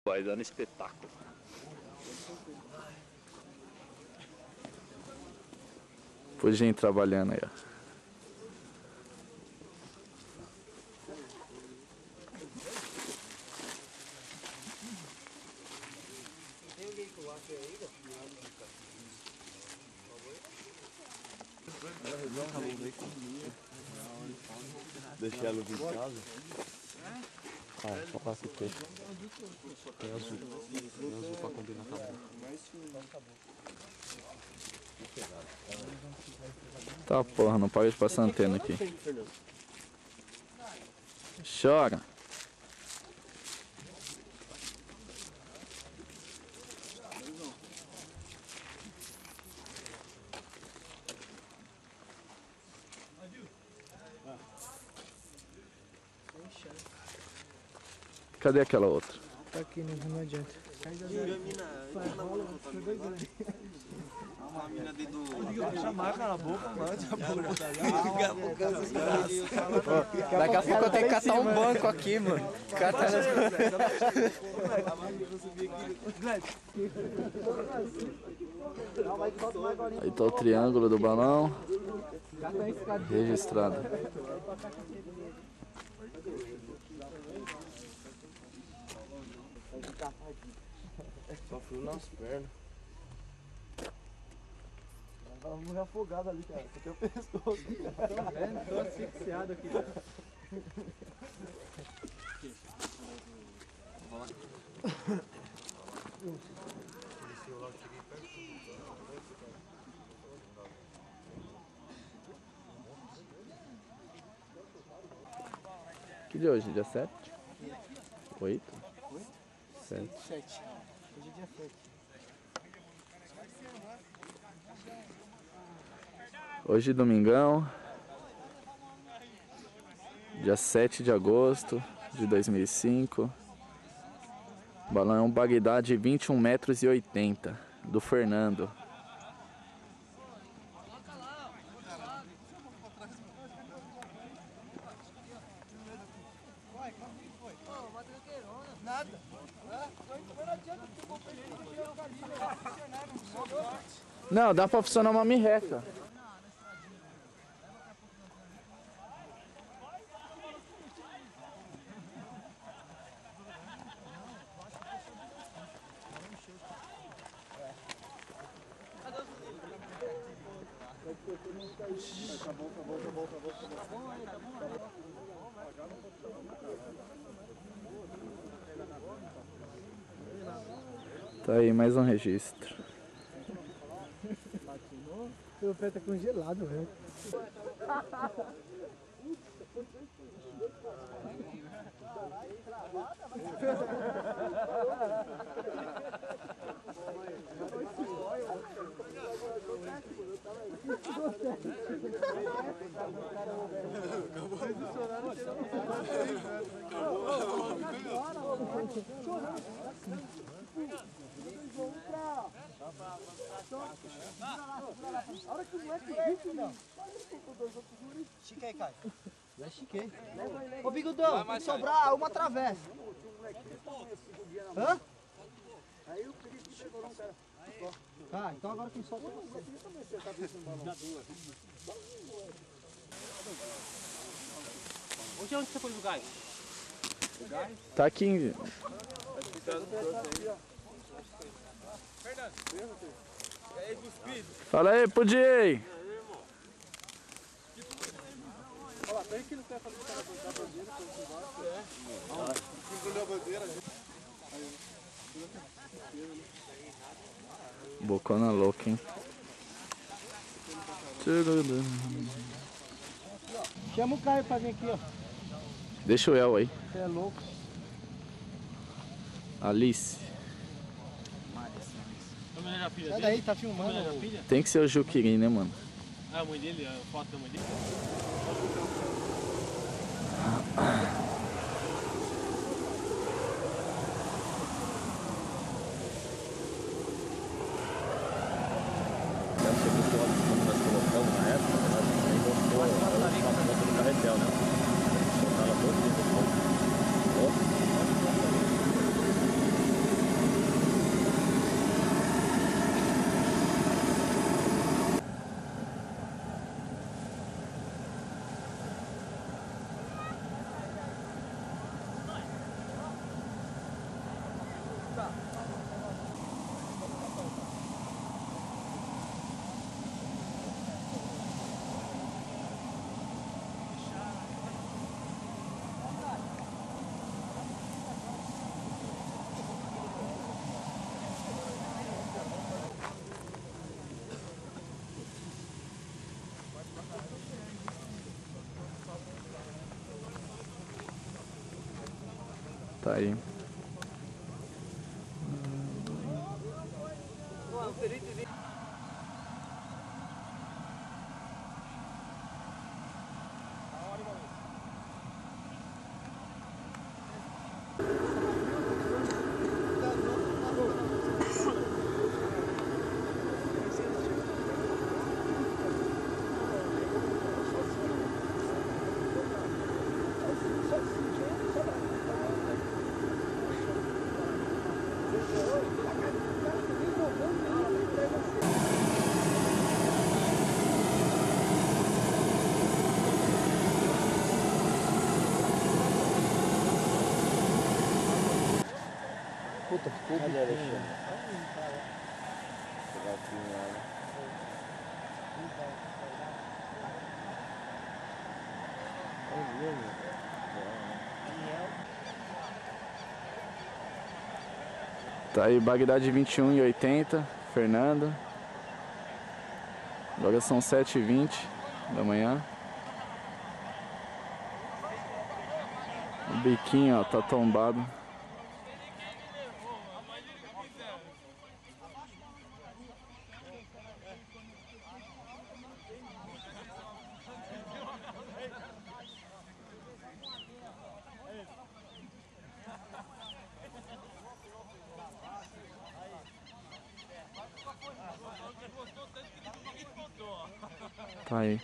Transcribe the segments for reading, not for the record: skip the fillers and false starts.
Vai dando espetáculo. Pudim trabalhando aí, ó. Tem alguém com o aço aí, Deixei ela vir em casa. Ah, só passa o peixe. Tem azul. Tem azul pra combinar com a boca. Tá porra, não para de passar antena aqui. Chora. Cadê aquela outra? Tá aqui, não adianta. A mina dentro do... chamar cala a boca, mano. Daqui a pouco eu tenho que catar um banco aqui, mano. Aí tá o triângulo do balão. Registrado. Só frio nas pernas. Tava muito afogado ali, cara. Isso aqui é o pescoço. Tô vendo, tô asfixiado aqui. Que dia é hoje? Dia 7? 8? 7. 7. Hoje é dia 7. Hoje domingão, dia 7 de agosto de 2005. O balão é um Bagdá de 21,80 metros, do Fernando. Não, dá pra funcionar uma mirreca. Tá aí, mais um registro. Meu pé tá congelado, velho. A hora que o moleque viu, não. Chiquei, Caio. Já chiquei. Ô, Bigudão, vai sobrar uma travessa. Hã? Aí o perigo segurou um cara. Ah, então agora quem solta é você. Hoje onde você pôs o gás? Tá aqui. Fernando. E aí, cuspido? Fala aí, Pudim. Olha lá, tem que não quer fazer a bandeira, segurou a bandeira. Bocona louca, hein? Chama o Caio pra vir aqui, ó. Deixa o El aí. Você é louco. Alice. Sai daí, tá filmando. Tem que ser o Juquirim, né, mano? Ah, a mãe dele, a foto da mãe dele. Deve ser muito óbvio quando nós colocamos na época, nós encostou a ponta do carretel, né? Soltava todo dia. Tá aí. Puta, ficou biquinho. Tá aí, Bagdá de 21,80, Fernando. Agora são 7h20 da manhã. O biquinho, ó, tá tombado. Tá aí.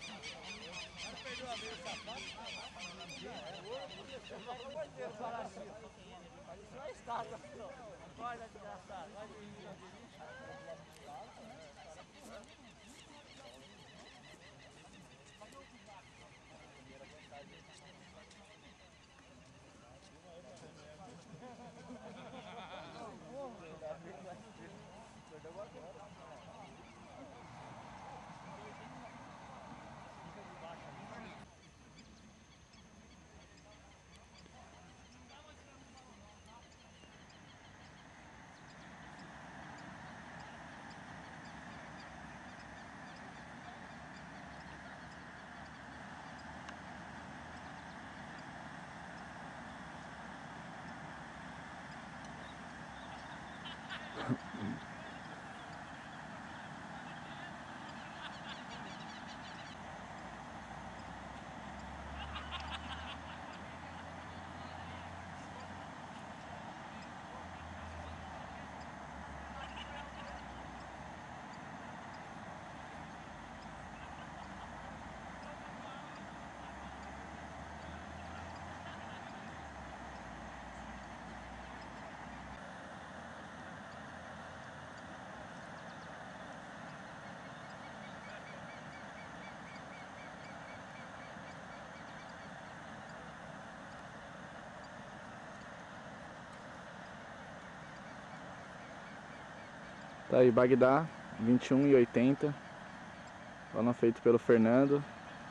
Tá aí, Bagdá, 21,80. Balão feito pelo Fernando.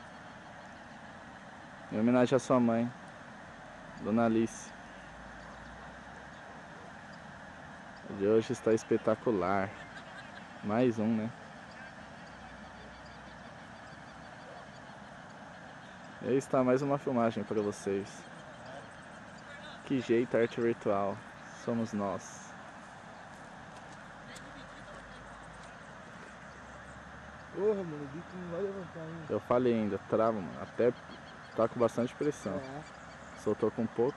Em homenagem à sua mãe, Dona Alice. O de hoje está espetacular. Mais um, né? E aí está mais uma filmagem para vocês. Que jeito, arte virtual. Somos nós. Porra, mano, o bico não vai levantar ainda. Eu falei ainda, trava, mano. Até tá com bastante pressão. Soltou com um pouco.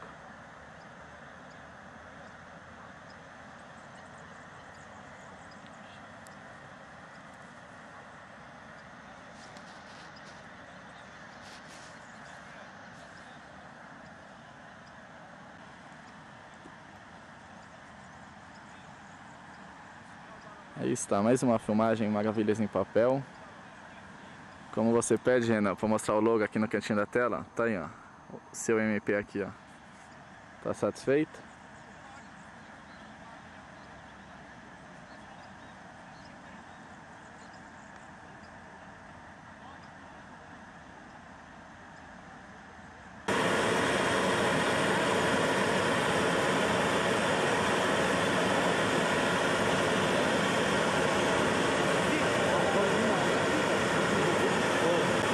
Aí está, mais uma filmagem Maravilhas em Papel. Como você pede, Renan, para mostrar o logo aqui no cantinho da tela, tá aí, ó. O seu MP aqui, ó. Tá satisfeito?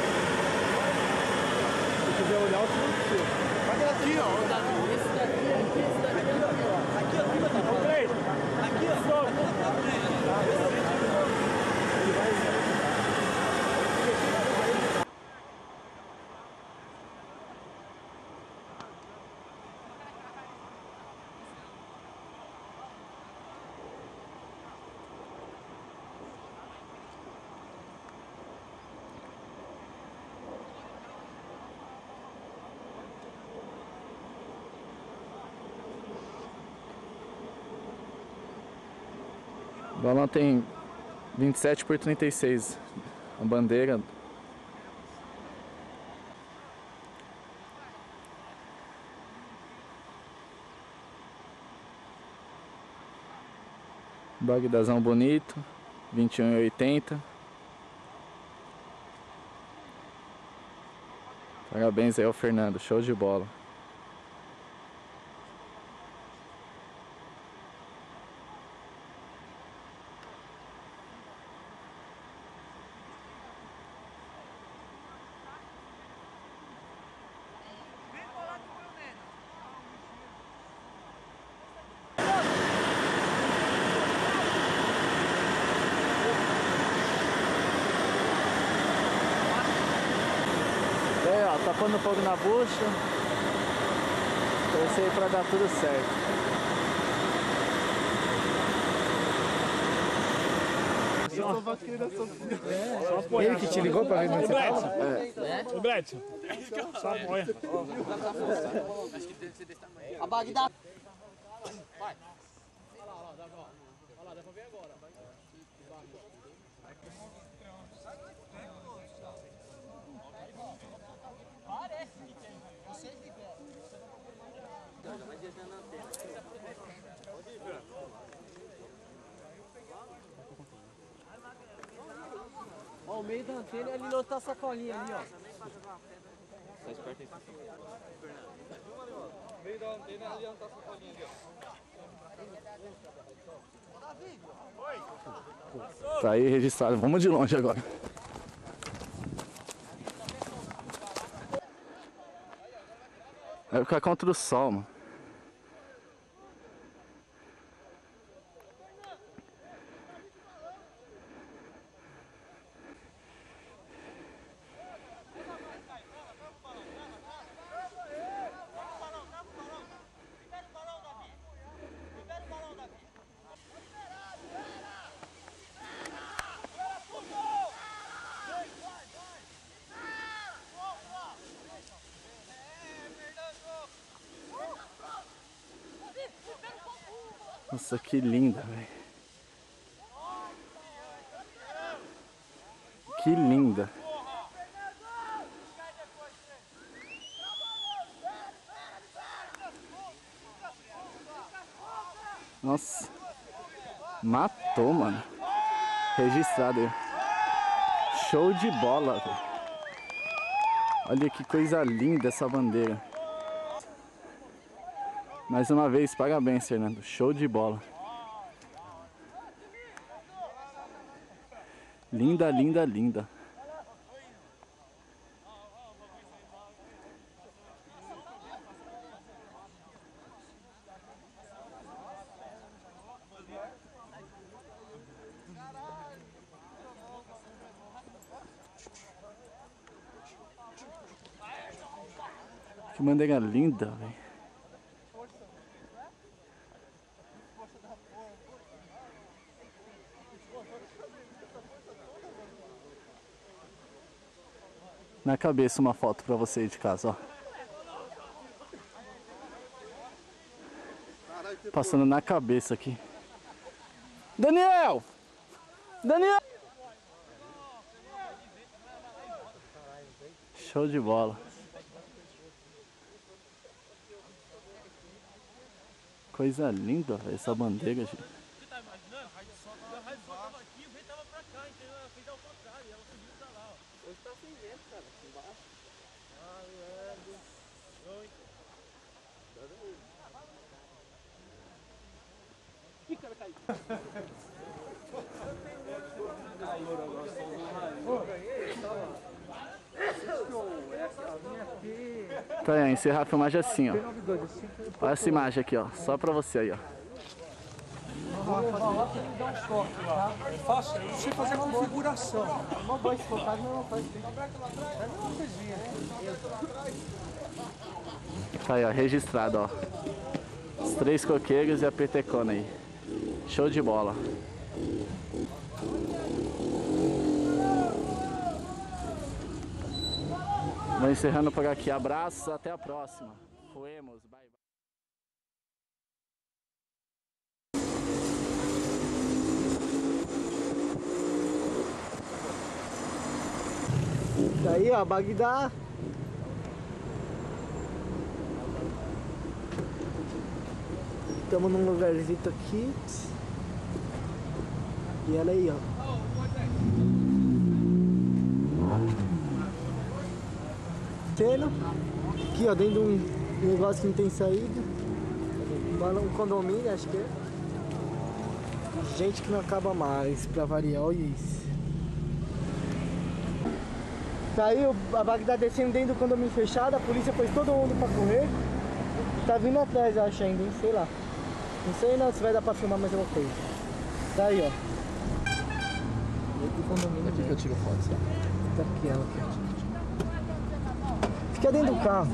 Se quiser olhar, eu te mostro. Olha aqui, ó. Esse daqui é O balão tem 27 por 36. A bandeira. Bagdazão bonito. 21,80. Parabéns aí ao Fernando, show de bola. Aí, ó, tá pondo fogo na bucha. Torcer aí pra dar tudo certo. Ele que te ligou pra ver onde você tava? Ô, Bledson. Só apoia. A Bagdá. Vai. Olha lá, dá pra ver agora. Parece que tem. Vocês liberam. Vai descendo na antena. Pode ir, Fran. Ó, o meio da antena é ali na outra sacolinha ali, ó. Tá esperto aí. O meio da antena é ali na sacolinha ali, ó. Tá aí registrado, vamos de longe agora. Vai ficar contra o sol, mano. Nossa, que linda, velho. Que linda. Nossa. Matou, mano. Registrado aí. Show de bola, velho. Olha que coisa linda essa bandeira. Mais uma vez, parabéns, Fernando. Show de bola. Linda, linda, linda. Que bandeira linda, velho. Na cabeça uma foto pra você aí de casa, ó. Passando na cabeça aqui. Daniel! Daniel! Show de bola. Coisa linda, velho, essa bandeira, gente. Você tá imaginando? A raio do sol tava aqui, o vento tava pra cá, entendeu? Ela fez ao contrário, ela subiu pra lá, ó. Hoje tá sem vento, cara, aqui embaixo. Ah, é. Oi. Ih, cara, caiu. Tá aí, encerrar a filmagem assim, ó. Olha essa imagem aqui, ó. Só pra você aí, ó. Faça, eu sei fazer configuração. Uma boa espocada não faz. É a mesma coisinha. Tá aí, ó, registrado, ó. Os 3 coqueiros e a petecona aí. Show de bola. Vou encerrando por aqui. Abraços, até a próxima. Fuemos, bye bye. Aí, ó, Bagdá. Estamos num lugarzinho aqui. E ela aí, ó. Aqui, ó, dentro de um negócio que não tem saída. Um condomínio, acho que é. Gente que não acaba mais, pra variar, olha isso. Tá aí a Bagdá descendo dentro do condomínio fechado, a polícia pôs todo mundo pra correr. Tá vindo atrás, eu acho ainda, hein? Sei lá. Não sei não se vai dar pra filmar mais alguma coisa. Tá aí, ó. Dentro do condomínio. Aqui que eu tiro foto, sabe? Tá aqui, ela aqui. Fica dentro do carro.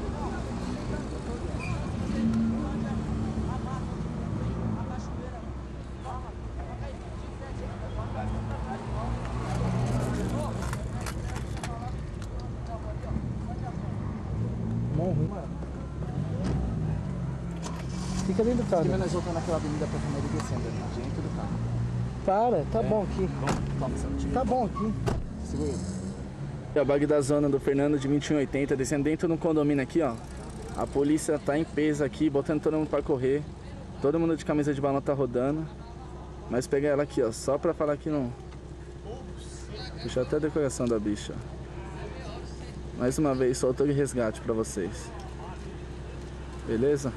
Fica dentro do carro. Aqui nós voltamos naquela avenida pra filmar ele descendo, né? Dentro do carro. Para, tá bom aqui. Toma, Tá bom aqui. segura. A Bagdá zona do Fernando de 2180, descendo dentro de um condomínio aqui, ó. A polícia tá em peso aqui, botando todo mundo pra correr. Todo mundo de camisa de balão tá rodando. Mas pegar ela aqui, ó, só pra falar que não. Puxa até a decoração da bicha. Mais uma vez, soltou de resgate pra vocês. Beleza?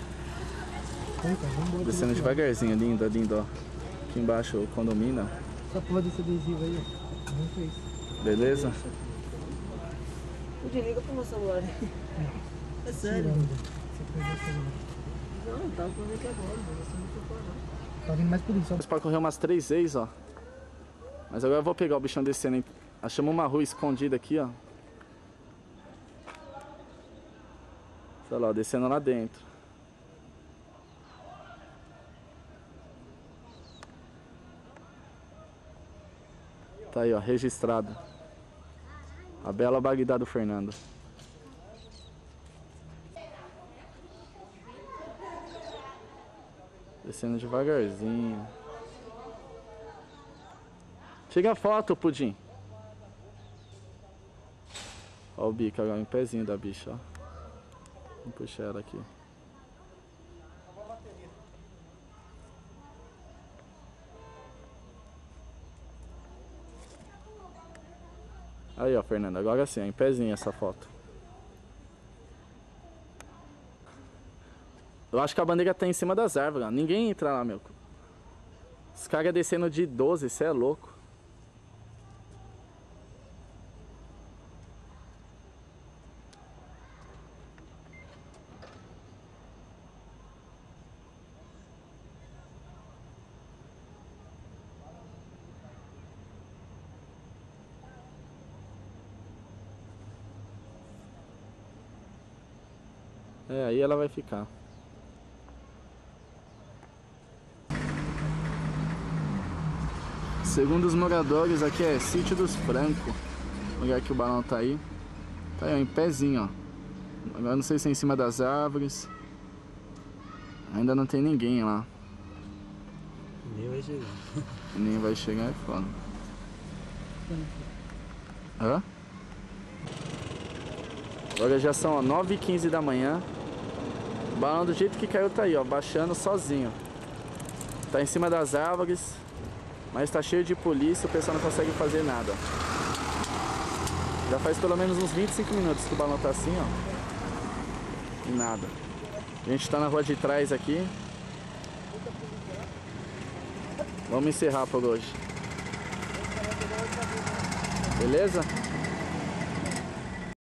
Descendo devagarzinho, lindo, lindo, ó. Aqui embaixo o condomínio. Essa porra desse adesivo aí, ó. Não fez. Beleza? Desliga pro meu celular. É sério. Não, tava com ele agora, mas você não foi não. Tá vindo mais por isso, ó. Pra correr umas 3 vezes, ó. Mas agora eu vou pegar o bichão descendo, hein? Achamos uma rua escondida aqui, ó. Olha lá, ó, descendo lá dentro. Tá aí, ó, registrado. A bela Bagdá do Fernando. Descendo devagarzinho. Chega a foto, Pudim. Ó o bico agora, em pezinho da bicha, ó. Vamos puxar ela aqui. Aí, ó, Fernando, agora sim, ó, em pezinho essa foto. Eu acho que a bandeira tá em cima das árvores, ó. Ninguém entra lá, meu. Os caras descendo de 12, cê é louco. É, aí ela vai ficar. Segundo os moradores, aqui é Sítio dos Francos. O lugar que o balão tá aí. Tá aí, ó, em pezinho, ó. Agora não sei se é em cima das árvores. Ainda não tem ninguém lá. Nem vai chegar. Nem vai chegar, é foda. Hã? Agora já são 9h15 da manhã. O balão do jeito que caiu tá aí, ó, baixando sozinho. Tá em cima das árvores, mas tá cheio de polícia, o pessoal não consegue fazer nada. Já faz pelo menos uns 25 minutos que o balão tá assim, ó. E nada. A gente tá na rua de trás aqui. Vamos encerrar por hoje. Beleza?